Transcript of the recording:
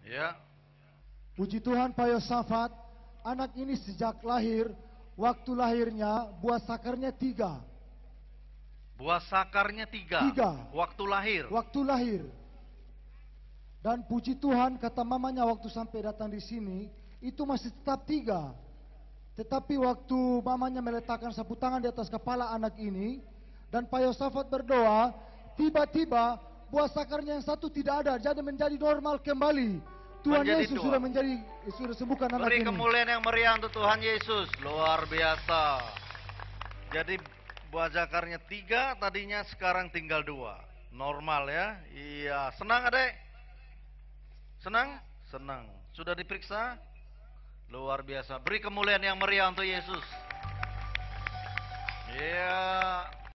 Ya. Puji Tuhan Pak Yosafat, anak ini sejak lahir, waktu lahirnya buah sakarnya 3. Buah sakarnya 3. 3. Waktu lahir. Waktu lahir. Dan puji Tuhan kata mamanya waktu sampai datang di sini, itu masih tetap 3. Tetapi waktu mamanya meletakkan sapu tangan di atas kepala anak ini, dan Pak Yosafat berdoa, tiba-tiba buah sakarnya yang 1 tidak ada, jadi menjadi normal kembali. Tuhan Menjadi Yesus dua. sudah sembuhkan anak Beri ini. kemuliaan yang meriah untuk Tuhan Yesus. Luar biasa. Jadi buah sakarnya 3, tadinya sekarang tinggal 2. Normal ya. Iya. Senang adek? Senang? Senang. Sudah diperiksa? Luar biasa. Beri kemuliaan yang meriah untuk Yesus. Iya.